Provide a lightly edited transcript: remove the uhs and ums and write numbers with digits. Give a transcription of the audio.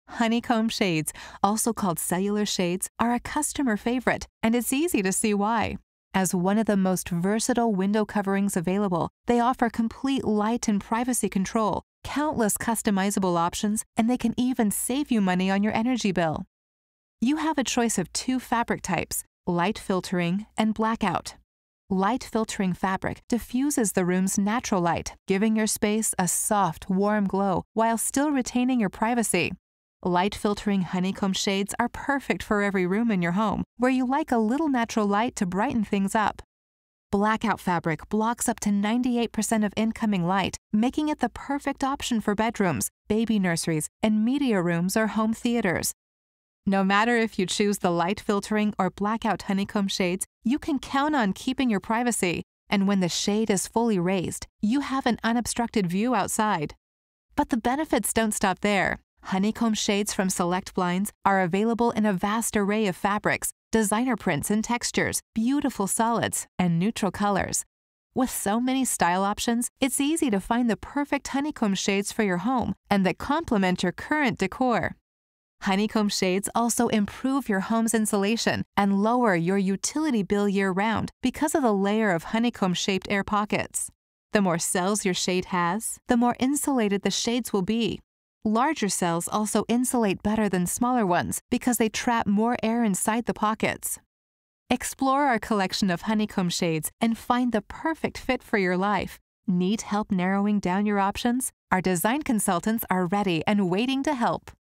Honeycomb shades, also called cellular shades, are a customer favorite, and it's easy to see why. As one of the most versatile window coverings available, they offer complete light and privacy control, countless customizable options, and they can even save you money on your energy bill. You have a choice of 2 fabric types, light filtering and blackout. Light filtering fabric diffuses the room's natural light, giving your space a soft, warm glow while still retaining your privacy. Light filtering honeycomb shades are perfect for every room in your home where you like a little natural light to brighten things up. Blackout fabric blocks up to 98% of incoming light, making it the perfect option for bedrooms, baby nurseries, and media rooms or home theaters. No matter if you choose the light filtering or blackout honeycomb shades, you can count on keeping your privacy, and when the shade is fully raised, you have an unobstructed view outside. But the benefits don't stop there. Honeycomb shades from Select Blinds are available in a vast array of fabrics, designer prints and textures, beautiful solids, and neutral colors. With so many style options, it's easy to find the perfect honeycomb shades for your home and that complement your current decor. Honeycomb shades also improve your home's insulation and lower your utility bill year-round because of the layer of honeycomb-shaped air pockets. The more cells your shade has, the more insulated the shades will be. Larger cells also insulate better than smaller ones because they trap more air inside the pockets. Explore our collection of honeycomb shades and find the perfect fit for your life. Need help narrowing down your options? Our design consultants are ready and waiting to help.